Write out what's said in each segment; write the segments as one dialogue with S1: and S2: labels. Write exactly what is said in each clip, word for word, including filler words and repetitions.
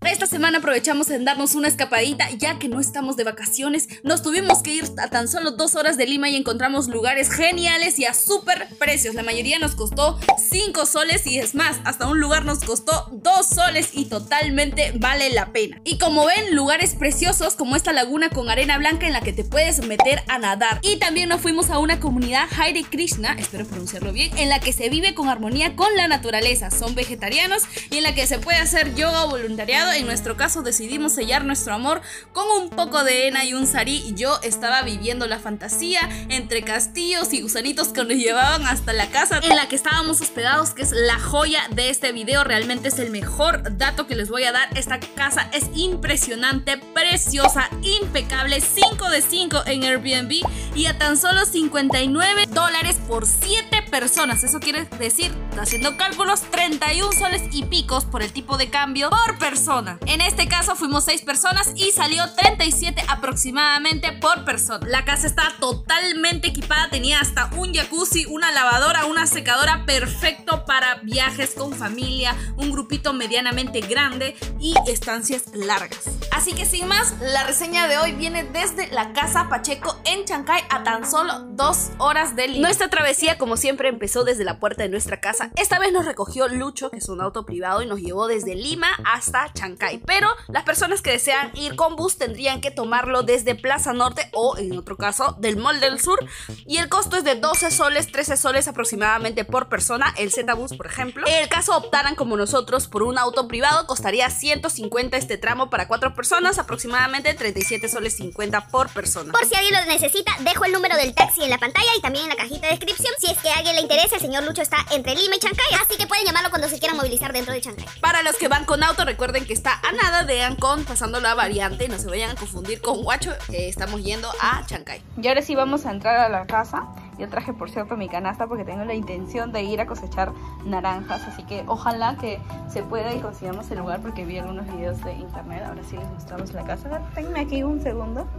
S1: Esta semana aprovechamos en darnos una escapadita, ya que no estamos de vacaciones. Nos tuvimos que ir a tan solo dos horas de Lima y encontramos lugares geniales y a súper precios. La mayoría nos costó cinco soles y es más, hasta un lugar nos costó dos soles y totalmente vale la pena. Y como ven, lugares preciosos como esta laguna con arena blanca en la que te puedes meter a nadar. Y también nos fuimos a una comunidad Hare Krishna, espero pronunciarlo bien, en la que se vive con armonía con la naturaleza. Son vegetarianos y en la que se puede hacer yoga o voluntariado. En nuestro caso decidimos sellar nuestro amor con un poco de henna y un sarí, y yo estaba viviendo la fantasía entre castillos y gusanitos que nos llevaban hasta la casa en la que estábamos hospedados, que es la joya de este video. Realmente es el mejor dato que les voy a dar. Esta casa es impresionante, preciosa, impecable, cinco de cinco en Airbnb y a tan solo cincuenta y nueve dólares por siete personas. Eso quiere decir, haciendo cálculos, treinta y un soles y picos por el tipo de cambio por persona. En este caso fuimos seis personas y salió treinta y siete aproximadamente por persona. La casa está totalmente equipada, tenía hasta un jacuzzi, una lavadora, una secadora, perfecto para viajes con familia, un grupito medianamente grande y estancias largas. Así que sin más, la reseña de hoy viene desde la Casa Pacheco en Chancay a tan solo dos horas de Lima. Nuestra travesía, como siempre, empezó desde la puerta de nuestra casa. Esta vez nos recogió Lucho, que es un auto privado, y nos llevó desde Lima hasta Chancay. Pero las personas que desean ir con bus tendrían que tomarlo desde Plaza Norte o, en otro caso, del Mall del Sur. Y el costo es de doce soles, trece soles aproximadamente por persona, el Z-Bus, por ejemplo. En el caso optaran como nosotros por un auto privado, costaría ciento cincuenta este tramo para cuatro personas, aproximadamente treinta y siete soles cincuenta por persona.
S2: Por si alguien lo necesita, dejo el número del taxi en la pantalla y también en la cajita de descripción. Si es que a alguien le interesa, el señor Lucho está entre Lima y Chancay, así que pueden llamarlo cuando se quieran movilizar dentro de Chancay.
S1: Para los que van con auto, recuerden que está a nada de Ancón, pasando la variante, no se vayan a confundir con Huacho, que estamos yendo a Chancay.
S3: Y ahora sí vamos a entrar a la casa. Yo traje, por cierto, mi canasta porque tengo la intención de ir a cosechar naranjas, así que ojalá que se pueda y consigamos el lugar, porque vi algunos videos de internet. Ahora sí les mostramos la casa. Tenme aquí un segundo.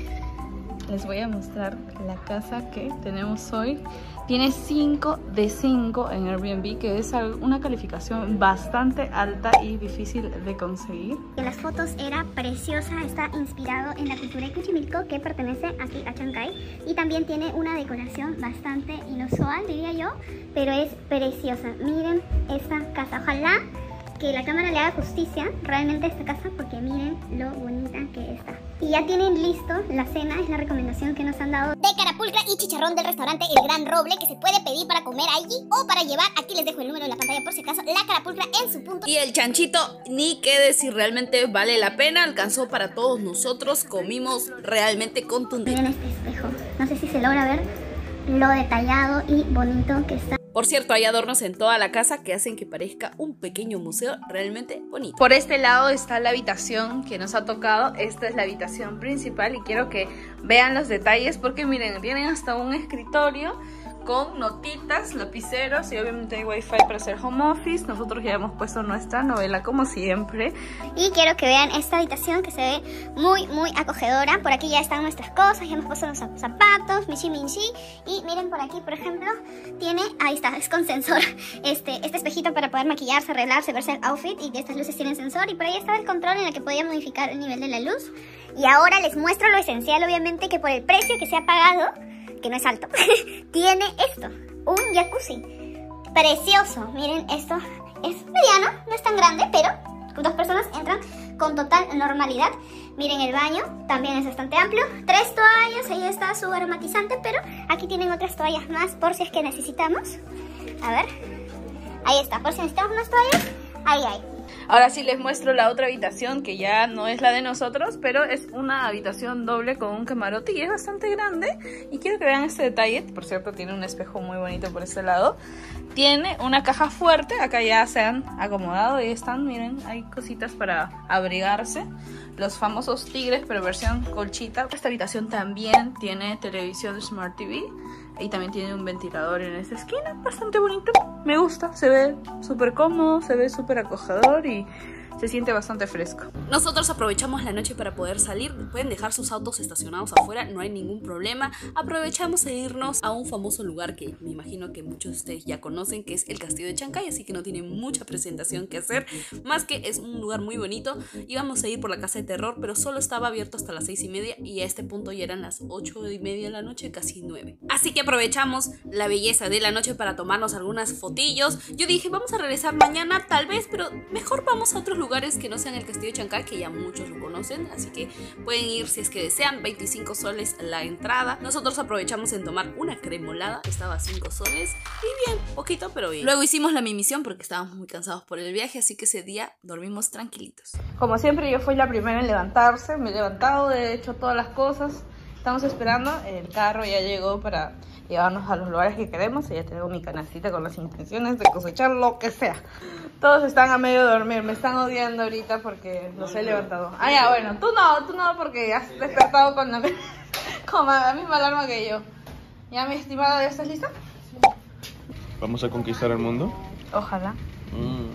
S3: Les voy a mostrar la casa que tenemos hoy. Tiene cinco de cinco en Airbnb, que es una calificación bastante alta y difícil de conseguir.
S2: En las fotos era preciosa, está inspirado en la cultura de Cuchimilco, que pertenece aquí a Chancay, y también tiene una decoración bastante inusual, diría yo, pero es preciosa. Miren esta casa, ojalá que la cámara le haga justicia realmente a esta casa, porque miren lo bonita que está. Y ya tienen listo la cena, es la recomendación que nos han dado, de carapulcra y chicharrón del restaurante El Gran Roble, que se puede pedir para comer allí o para llevar. Aquí les dejo el número en la pantalla por si acaso. La carapulcra en su punto.
S1: Y el chanchito, ni qué decir, realmente vale la pena, alcanzó para todos nosotros, comimos realmente contundente.
S2: Miren este espejo, no sé si se logra ver lo detallado y bonito que está.
S1: Por cierto, hay adornos en toda la casa que hacen que parezca un pequeño museo realmente bonito.
S3: Por este lado está la habitación que nos ha tocado. Esta es la habitación principal y quiero que vean los detalles, porque miren, tienen hasta un escritorio con notitas, lapiceros y obviamente hay wifi para hacer home office. Nosotros ya hemos puesto nuestra novela como siempre.
S2: Y quiero que vean esta habitación, que se ve muy muy acogedora. Por aquí ya están nuestras cosas, ya hemos puesto los zapatos, michi michi. Y miren por aquí, por ejemplo, tiene, ahí está, es con sensor, este, este espejito para poder maquillarse, arreglarse, verse el outfit, y que estas luces tienen sensor. Y por ahí está el control en el que podía modificar el nivel de la luz. Y ahora les muestro lo esencial, obviamente, que por el precio que se ha pagado, que no es alto, tiene esto, un jacuzzi precioso. Miren, esto es mediano, no es tan grande, pero dos personas entran con total normalidad. Miren, el baño también es bastante amplio, tres toallas, ahí está su aromatizante, pero aquí tienen otras toallas más por si es que necesitamos. A ver, ahí está, por si necesitamos unas toallas, ahí hay.
S3: Ahora sí les muestro la otra habitación, que ya no es la de nosotros, pero es una habitación doble con un camarote y es bastante grande. Y quiero que vean este detalle. Por cierto, tiene un espejo muy bonito por este lado. Tiene una caja fuerte, acá ya se han acomodado y están, miren, hay cositas para abrigarse. Los famosos tigres, pero versión colchita. Esta habitación también tiene televisión Smart T V. Y también tiene un ventilador en esta esquina, bastante bonito. Me gusta, se ve súper cómodo, se ve súper acogedor y se siente bastante fresco.
S1: Nosotros aprovechamos la noche para poder salir. Pueden dejar sus autos estacionados afuera, no hay ningún problema. Aprovechamos e irnos a un famoso lugar que me imagino que muchos de ustedes ya conocen, que es el Castillo de Chancay, así que no tiene mucha presentación que hacer, más que es un lugar muy bonito. Íbamos a ir por la Casa de Terror, pero solo estaba abierto hasta las seis y media y a este punto ya eran las ocho y media de la noche, casi nueve. Así que aprovechamos la belleza de la noche para tomarnos algunas fotillos. Yo dije, vamos a regresar mañana tal vez, pero mejor vamos a otros lugares que no sean el Castillo de Chancay, que ya muchos lo conocen, así que pueden ir si es que desean. Veinticinco soles la entrada. Nosotros aprovechamos en tomar una cremolada, estaba a cinco soles y bien, poquito pero bien. Luego hicimos la mimisión porque estábamos muy cansados por el viaje, así que ese día dormimos tranquilitos.
S3: Como siempre, yo fui la primera en levantarse, me he levantado, he hecho todas las cosas. Estamos esperando, el carro ya llegó para llevarnos a los lugares que queremos y ya tengo mi canacita con las intenciones de cosechar lo que sea. Todos están a medio de dormir, me están odiando ahorita porque los he levantado. Ah, ya, bueno, tú no, tú no porque has despertado con la, con la misma alarma que yo. ¿Ya, mi estimada, ya estás lista?
S4: ¿Vamos a conquistar el mundo?
S3: Ojalá.
S4: Mm.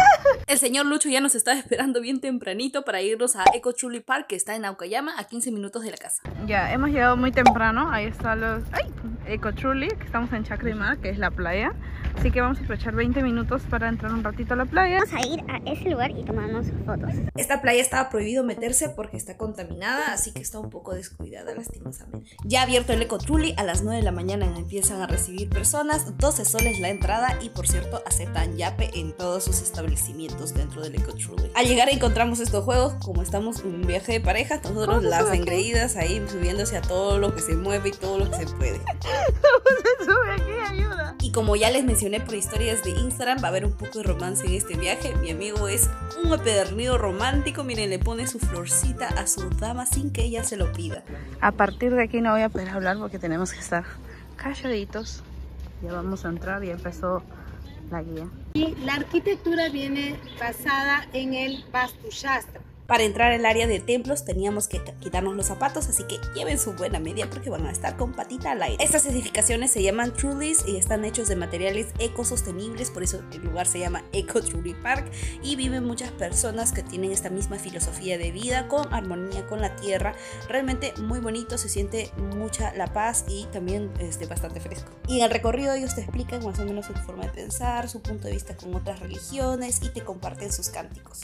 S1: El señor Lucho ya nos estaba esperando bien tempranito para irnos a Eco Truly Park, que está en Aukayama, a quince minutos de la casa.
S3: Ya, hemos llegado muy temprano. Ahí están los... ¡Ay! Eco Truly, que estamos en Chacrimar, que es la playa. Así que vamos a aprovechar veinte minutos para entrar un ratito a la playa.
S2: Vamos a ir a ese lugar y tomarnos fotos.
S1: Esta playa estaba prohibido meterse porque está contaminada, así que está un poco descuidada lastimosamente. Ya abierto el Eco Truly, a las nueve de la mañana empiezan a recibir personas, doce soles la entrada y por cierto aceptan yape en todos sus establecimientos dentro del Eco Truly. Al llegar encontramos estos juegos, como estamos en un viaje de pareja, nosotros las engreídas ahí subiéndose a todo lo que se mueve y todo lo que se puede.
S3: ¿Cómo se sube aquí? Ayuda.
S1: Y como ya les mencioné por historias de Instagram, va a haber un poco de romance en este viaje. Mi amigo es un empedernido romántico, miren, le pone su florcita a su dama sin que ella se lo pida.
S3: A partir de aquí no voy a poder hablar porque tenemos que estar calladitos. Ya vamos a entrar, ya empezó la guía.
S5: Y la arquitectura viene basada en el Vastu Shastra.
S1: Para entrar al área de templos teníamos que quitarnos los zapatos, así que lleven su buena media porque van a estar con patita al aire. Estas edificaciones se llaman Trulys y están hechos de materiales ecosostenibles, por eso el lugar se llama Eco Truly Park, y viven muchas personas que tienen esta misma filosofía de vida con armonía con la tierra. Realmente muy bonito, se siente mucha la paz y también este, bastante fresco. Y en el recorrido ellos te explican más o menos su forma de pensar, su punto de vista con otras religiones y te comparten sus cánticos.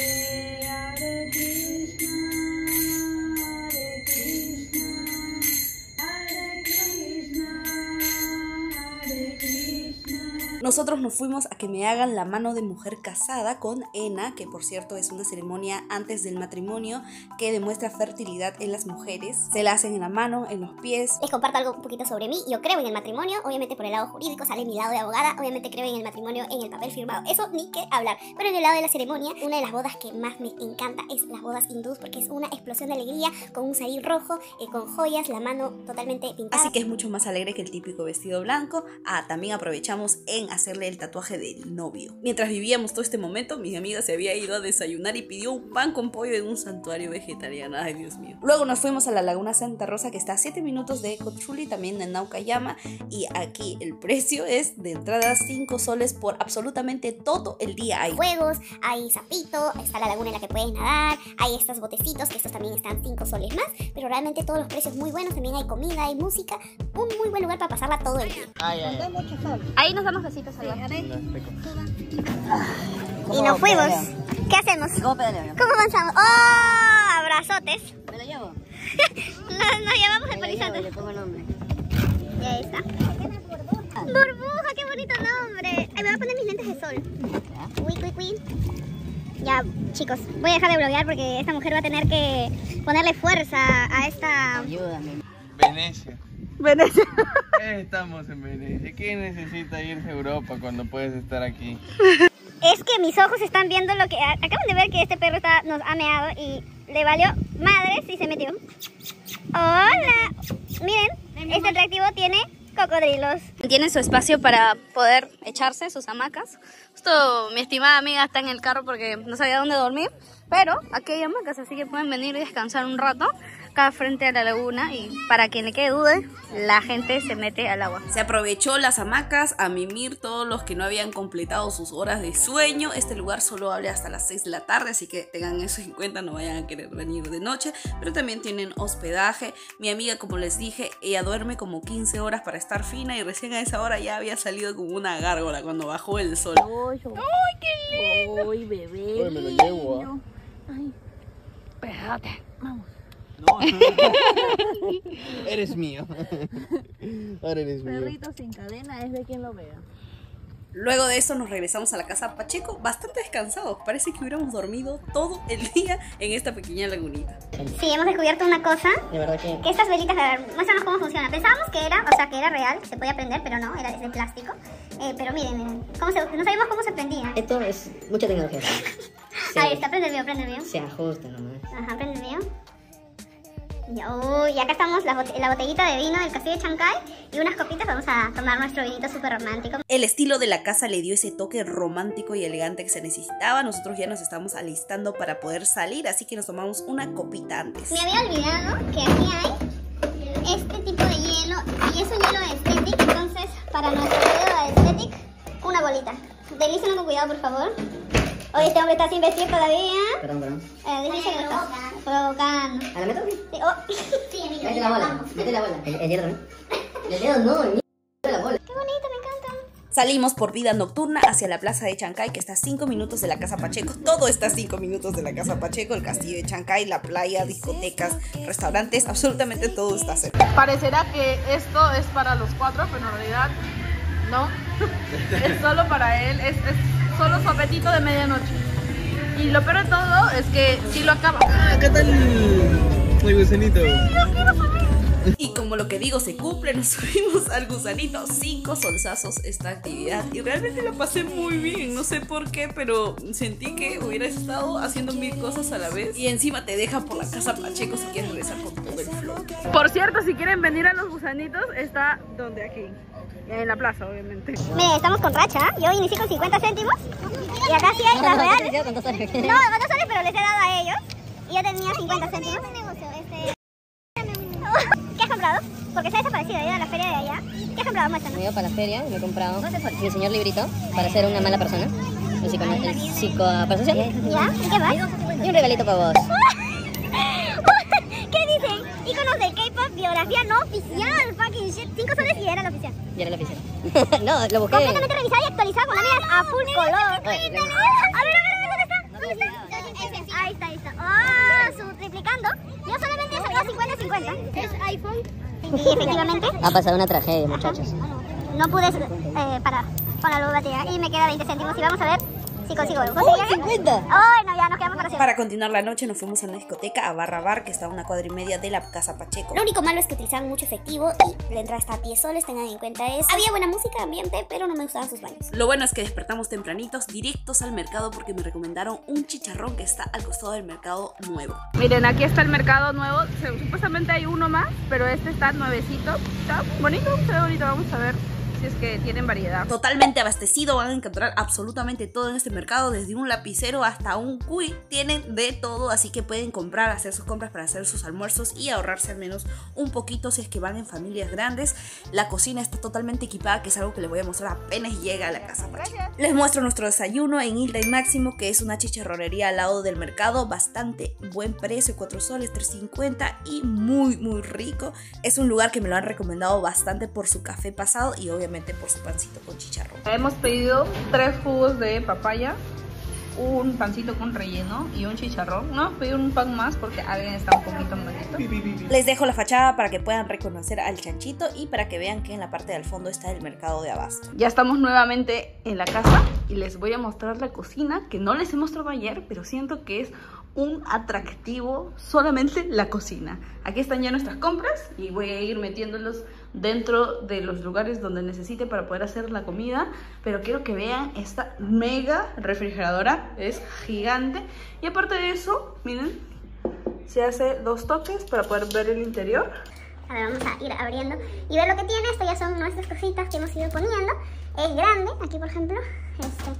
S1: Nosotros nos fuimos a que me hagan la mano de mujer casada con henna, que por cierto es una ceremonia antes del matrimonio que demuestra fertilidad en las mujeres. Se la hacen en la mano, en los pies.
S2: Les comparto algo un poquito sobre mí. Yo creo en el matrimonio, obviamente por el lado jurídico, sale mi lado de abogada. Obviamente creo en el matrimonio en el papel firmado. Eso ni que hablar. Pero en el lado de la ceremonia, una de las bodas que más me encanta es las bodas hindús, porque es una explosión de alegría con un sarí rojo, eh, con joyas, la mano totalmente pintada.
S1: Así que es mucho más alegre que el típico vestido blanco. Ah, también aprovechamos en hacerle el tatuaje del novio. Mientras vivíamos todo este momento, mi amiga se había ido a desayunar y pidió un pan con pollo en un santuario vegetariano. Ay, Dios mío. Luego nos fuimos a la Laguna Santa Rosa, que está a siete minutos de Eco Truly, también en Aukayama, y aquí el precio es de entrada cinco soles por absolutamente todo el día. Hay
S2: juegos, hay sapito, está la laguna en la que puedes nadar, hay estos botecitos, que estos también están cinco soles más, pero realmente todos los precios muy buenos. También hay comida, hay música, un muy buen lugar para pasarla todo el día.
S4: Ay, ay, ay.
S2: Ahí nos damos besitos allá. Y nos fuimos. ¿Qué hacemos?
S6: ¿Cómo pedaleo?
S2: ¿Cómo avanzamos? ¡Oh! Abrazotes.
S6: ¿Me lo llevo?
S2: nos, nos llevamos el
S6: Me lo llevo,
S2: polizonte.
S6: le pongo el nombre.
S2: Ya está. Burbuja, qué bonito nombre. Ay, me voy a poner mis lentes de sol. Uy, uy, uy. Ya, chicos, voy a dejar de bloguear porque esta mujer va a tener que ponerle fuerza a esta...
S6: Ayúdame.
S4: Venecia.
S3: Venecia.
S4: Estamos en Venecia. ¿Quién necesita irse a Europa cuando puedes estar aquí?
S2: Es que mis ojos están viendo lo que... Acaban de ver que este perro está, nos ha meado y le valió madres y se metió. ¡Hola! Miren, este atractivo tiene cocodrilos.
S7: Tienen su espacio para poder echarse sus hamacas. Justo mi estimada amiga está en el carro porque no sabía dónde dormir, pero aquí hay hamacas, así que pueden venir y descansar un rato. acá frente a la laguna y para quien le quede duda, la gente se mete al agua.
S1: Se aprovechó las hamacas a mimir todos los que no habían completado sus horas de sueño. Este lugar solo abre hasta las seis de la tarde, así que tengan eso en cuenta, no vayan a querer venir de noche. Pero también tienen hospedaje. Mi amiga, como les dije, ella duerme como quince horas para estar fina y recién a esa hora ya había salido como una gárgola cuando bajó el sol.
S7: ¡Ay, qué lindo! ¡Ay, bebé!
S4: Ay, me lo llevo, ¿eh?
S7: Ay, espérate, vamos.
S4: No, eres mío. Ahora eres mío.
S7: Perrito sin cadena es de quien lo vea.
S1: Luego de eso nos regresamos a la casa Pacheco bastante descansados. Parece que hubiéramos dormido todo el día en esta pequeña lagunita.
S2: Sí, hemos descubierto una cosa.
S6: De verdad que...
S2: Que estas velitas, a ver, muéstranos cómo funciona. Pensábamos que era, o sea, que era real, que se podía prender, pero no, era de plástico. Eh, pero miren, miren, ¿cómo se, no sabíamos cómo se prendía.
S6: Esto es mucha tecnología. Se,
S2: Ahí está, prende el mío, prende el mío.
S6: se ajusta nomás.
S2: Ajá, prende el mío. Y, uy, y acá estamos la, bote la botellita de vino del castillo de Chancay y unas copitas. Vamos a tomar nuestro vinito súper romántico.
S1: El estilo de la casa le dio ese toque romántico y elegante que se necesitaba. Nosotros ya nos estamos alistando para poder salir, así que nos tomamos una copita antes.
S2: Me había olvidado que aquí hay este tipo de hielo y es un hielo estético, entonces para nuestro hielo estético, una bolita. Deslícenlo con cuidado, por favor. Oye, este hombre está sin vestir todavía.
S6: Perdón, perdón.
S2: Eh, dice que lo está provocando.
S6: ¿A la meto?
S2: Sí, oh. Sí, amigo.
S6: Mete la bola, mete la bola. El, el dedo, ¿no? El dedo no, el de la bola.
S2: Qué bonito, me encanta.
S1: Salimos por vida nocturna hacia la plaza de Chancay, que está a cinco minutos de la casa Pacheco. Todo está a cinco minutos de la casa Pacheco, el castillo de Chancay, la playa, discotecas, restaurantes, absolutamente todo está cerca.
S3: Parecerá que esto es para los cuatro, pero en realidad no. Es solo para él, es, es solo su apetito de medianoche. Y lo peor de todo es que sí lo acaba.
S4: Ah, ¿qué tal? Muy gusanito.
S1: Y como lo que digo se cumple, nos subimos al gusanito. Cinco solsazos esta actividad. Y realmente la pasé muy bien. No sé por qué, pero sentí que hubiera estado haciendo mil cosas a la vez. Y encima te deja por la casa Pacheco si quieres regresar con todo el flow.
S3: Por cierto, si quieren venir a los gusanitos, está donde aquí. En la plaza, obviamente.
S2: Mire, estamos con racha. Yo inicié con cincuenta céntimos. Y acá sí hay las reales. No, con dos soles, pero les he dado a ellos. Y yo tenía cincuenta céntimos. ¿Qué has comprado? Porque se ha desaparecido, he ido a la feria de allá. ¿Qué has comprado? Muéstranos.
S6: Me he ido para la feria y me he comprado mi señor librito para ser una mala persona. El psico, el psicopersuasión.
S2: ¿Ya? ¿Y qué más?
S6: Y un regalito para vos.
S2: ¿Qué dicen? Íconos del K-pop, biografía no oficial, fucking shit. Cinco soles y era la oficial.
S6: Ya era la oficial. No, lo busqué.
S2: Completamente revisada y actualizada con láminas a full color.
S6: Oye, lo-
S2: A ver, a ver, ¿dónde está? ¿Dónde está? Ahí está, ahí está. Ah, su triplicando. Yo solamente sabía cincuenta cincuenta. ¿Es iPhone? Y efectivamente
S6: Ha pasado una tragedia, muchachos.
S2: no pude eh, parar con la batería y me queda veinte céntimos y vamos a ver si consigo algo. ¿Conseguí
S6: cincuenta!
S2: Ay, no, ya nos quedamos para siempre.
S1: Para continuar la noche nos fuimos a una discoteca, a Barra Bar, que está a una cuadra y media de la casa Pacheco.
S2: Lo único malo es que utilizaban mucho efectivo y la entrada está a diez soles, tengan en cuenta eso. Había buena música, ambiente, pero no me gustaban sus baños.
S1: Lo bueno es que despertamos tempranitos, directos al mercado, porque me recomendaron un chicharrón que está al costado del mercado nuevo.
S3: Miren, aquí está el mercado nuevo. Supuestamente hay uno más, pero este está nuevecito. Está bonito, se ve bonito. Vamos a ver si es que tienen variedad.
S1: Totalmente abastecido, van a encontrar absolutamente todo en este mercado, desde un lapicero hasta un cuy, tienen de todo, así que pueden comprar, hacer sus compras para hacer sus almuerzos y ahorrarse al menos un poquito si es que van en familias grandes. La cocina está totalmente equipada, que es algo que les voy a mostrar apenas llega a la casa Pacheco. Les muestro nuestro desayuno en Hilda y Máximo, que es una chicharronería al lado del mercado, bastante buen precio, cuatro soles, tres cincuenta y muy muy rico. Es un lugar que me lo han recomendado bastante por su café pasado y obviamente por su pancito con chicharrón.
S3: Hemos pedido tres jugos de papaya, un pancito con relleno y un chicharrón. No, pedí un pan más porque alguien está un poquito malito.
S1: Les dejo la fachada para que puedan reconocer al chanchito y para que vean que en la parte del fondo está el mercado de abasto.
S3: Ya estamos nuevamente en la casa y les voy a mostrar la cocina, que no les he mostrado ayer, pero siento que es un atractivo solamente la cocina. Aquí están ya nuestras compras y voy a ir metiéndolos dentro de los lugares donde necesite para poder hacer la comida, pero quiero que vean esta mega refrigeradora, es gigante. Y aparte de eso, miren, se hace dos toques para poder ver el interior.
S2: A ver, vamos a ir abriendo y ver lo que tiene. Esto ya son nuestras cositas que hemos ido poniendo. Es grande, aquí por ejemplo, este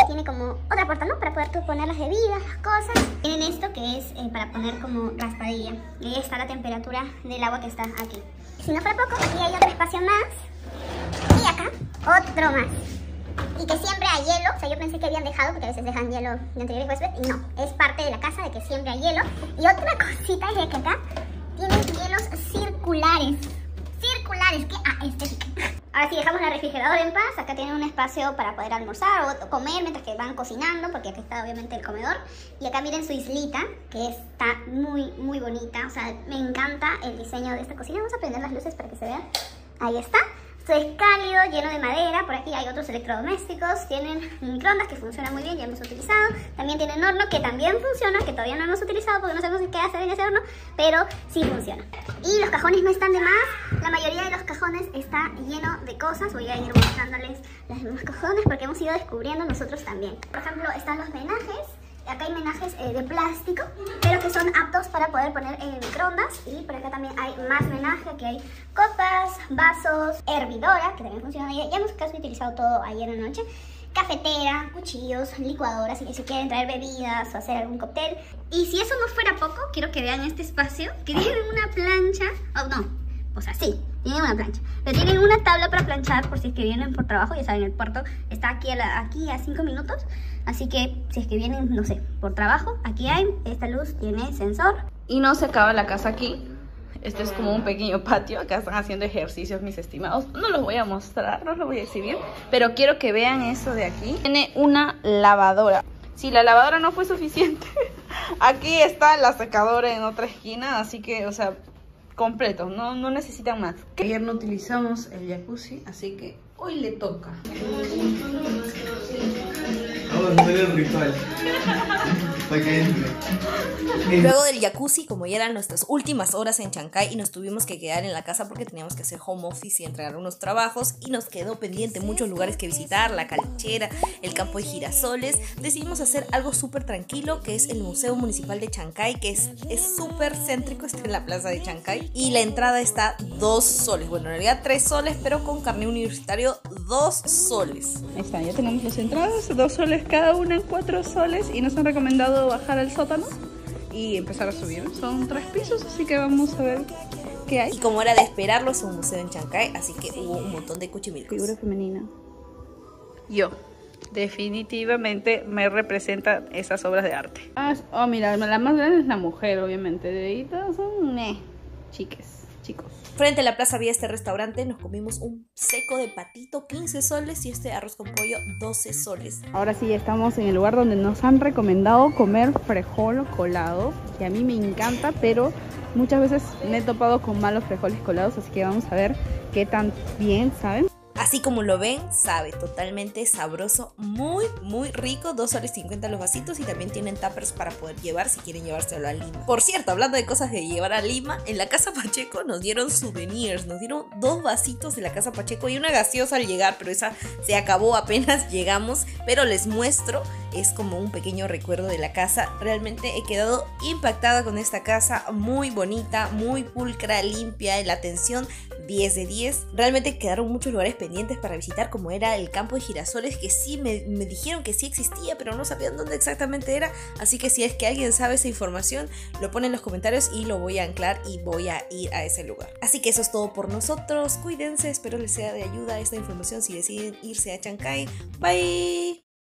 S2: tiene como otra puerta, ¿no? Para poder tú poner las bebidas, las cosas. Tienen esto que es eh, para poner como raspadilla. Y ahí está la temperatura del agua que está aquí. Si no fuera poco, aquí hay otro espacio más. Y acá, otro más. Y que siempre hay hielo. O sea, yo pensé que habían dejado, porque a veces dejan hielo de anteriores huéspedes. Y no, es parte de la casa de que siempre hay hielo. Y otra cosita es de que acá tienen hielos circulares. Circulares, que ah, estética. Ahora sí, dejamos la refrigeradora en paz. Acá tienen un espacio para poder almorzar o comer mientras que van cocinando, porque aquí está obviamente el comedor. Y acá miren su islita, que está muy, muy bonita. O sea, me encanta el diseño de esta cocina. Vamos a prender las luces para que se vean. Ahí está. Esto es cálido, lleno de madera. Por aquí hay otros electrodomésticos. Tienen microondas que funcionan muy bien, ya hemos utilizado. También tienen horno que también funciona, que todavía no hemos utilizado porque no sabemos qué hacer en ese horno, pero sí funciona. Y los cajones no están de más. La mayoría de los cajones está lleno de cosas. Voy a ir mostrándoles los demás cajones porque hemos ido descubriendo nosotros también. Por ejemplo, están los menajes. Acá hay menajes eh, de plástico, pero que son aptos para poder poner en microondas. Y por acá también hay más menaje. Aquí hay copas, vasos, hervidora, que también funciona. Ya, ya hemos casi utilizado todo ayer en la noche. Cafetera, cuchillos, licuadoras, y si quieren traer bebidas o hacer algún cóctel. Y si eso no fuera poco, quiero que vean este espacio, que tienen una plancha. Oh, no, o sea, sí, tienen una plancha. Pero tienen una tabla para planchar por si es que vienen por trabajo. Ya saben, el puerto está aquí a, la, aquí a cinco minutos. Así que si es que vienen, no sé, por trabajo, aquí hay, esta luz tiene sensor.
S3: Y no se acaba la casa aquí. Este es como un pequeño patio. Acá están haciendo ejercicios mis estimados. No los voy a mostrar, no los voy a decir bien, pero quiero que vean eso de aquí. Tiene una lavadora. Si la lavadora no fue suficiente, aquí está la secadora en otra esquina. Así que, o sea, completo, no, no necesitan más. Ayer no utilizamos el jacuzzi, así que hoy le toca.
S4: Vamos a hacer el ritual. Para que entre.
S1: Luego del jacuzzi, como ya eran nuestras últimas horas en Chancay y nos tuvimos que quedar en la casa porque teníamos que hacer home office y entregar unos trabajos y nos quedó pendiente muchos lugares que visitar, la Calichera, el campo de girasoles, decidimos hacer algo súper tranquilo, que es el Museo Municipal de Chancay, que es súper céntrico, está en la plaza de Chancay y la entrada está dos soles, bueno, en realidad tres soles, pero con carnet universitario dos soles.
S3: Ahí está, ya tenemos las entradas, dos soles cada una en cuatro soles, y nos han recomendado bajar al sótano y empezar a subir. Son tres pisos, así que vamos a ver qué hay.
S1: Y como era de esperarlo, es un museo en Chancay, así que hubo un montón de cuchimilcos.
S3: Figura femenina. Yo, definitivamente me representan esas obras de arte. Ah, oh, mira, la más grande es la mujer, obviamente. De ahí todas son, meh, chiques, chicos.
S1: Frente a la plaza había este restaurante, nos comimos un seco de patito, quince soles, y este arroz con pollo, doce soles.
S3: Ahora sí, estamos en el lugar donde nos han recomendado comer frijol colado, que a mí me encanta, pero muchas veces me he topado con malos frijoles colados, así que vamos a ver qué tan bien saben.
S1: Así como lo ven, sabe totalmente sabroso, muy muy rico, dos soles cincuenta los vasitos, y también tienen tuppers para poder llevar si quieren llevárselo a Lima. Por cierto, hablando de cosas de llevar a Lima, en la Casa Pacheco nos dieron souvenirs, nos dieron dos vasitos de la Casa Pacheco y una gaseosa al llegar, pero esa se acabó apenas llegamos, pero les muestro, es como un pequeño recuerdo de la casa. Realmente he quedado impactada con esta casa, muy bonita, muy pulcra, limpia, la atención diez de diez. Realmente quedaron muchos lugares pendientes para visitar, como era el campo de girasoles, que sí me, me dijeron que sí existía, pero no sabían dónde exactamente era. Así que si es que alguien sabe esa información, lo pone en los comentarios y lo voy a anclar y voy a ir a ese lugar. Así que eso es todo por nosotros. Cuídense, espero les sea de ayuda esta información si deciden irse a Chancay. Bye.